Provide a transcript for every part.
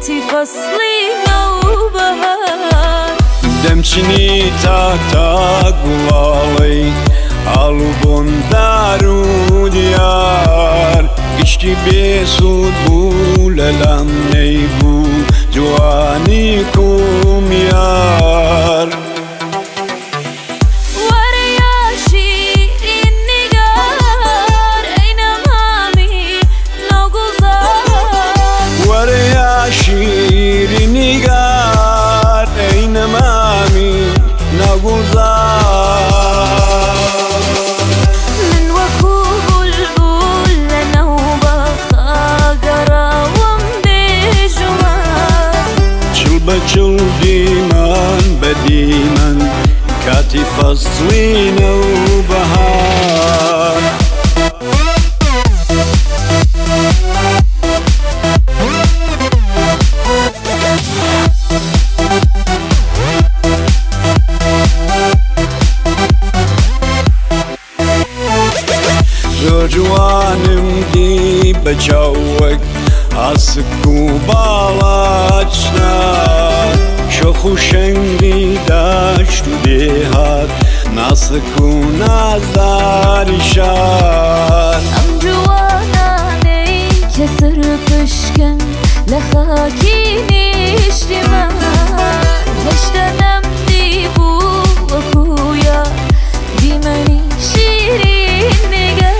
کاتی فصلی نوبهار دەمچنی تا گوڵاڵەی ئاڵ و بۆندار و دیار گشتی بێسوود بوو لەلام نەیبوو جوانی کومیار شیری نگار ای نمامی نگذار من وکو بلبل لنوبة خاگراوم بیجوان چل بچل دیمان بدیمن کاتی فصلی نوبهار جوانم دی بەچاوەک ئاسک و باڵاچنا شەخ و شەنگی داشت و دێهات ناسک و نازداری شار ئەم جوانانەی کە سەر پشکن لە خاکی نیشتیمان هێشتا نەمدی بوو وەکو یار دیمەنی شیرین نگار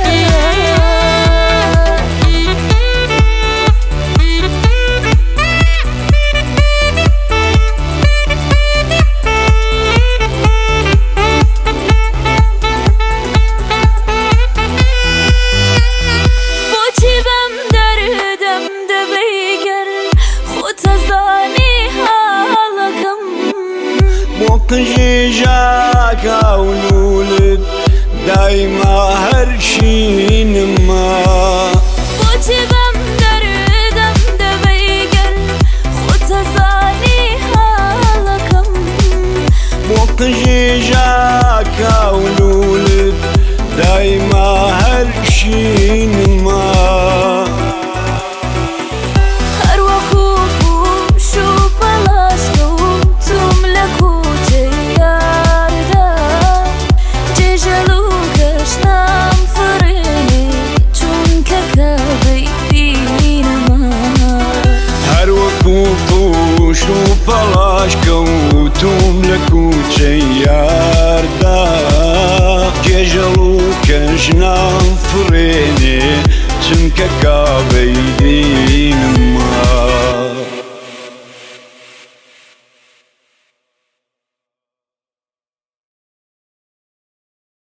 قژێژاک ئاولولت دایما هەرشینما بۆچی بەم دەردەم دەبەیگەر خۆتەزانی حاڵەکەم بۆ قژێژاک ئاولولت دایما هەرشینما و پەڵاش کەوتوم لە کوچەی یاردا کێژەڵ و کەژنام فڕێنێ چونکە